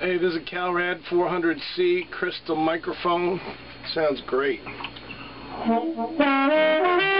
Hey, this is a Calrad 400C crystal microphone. Sounds great.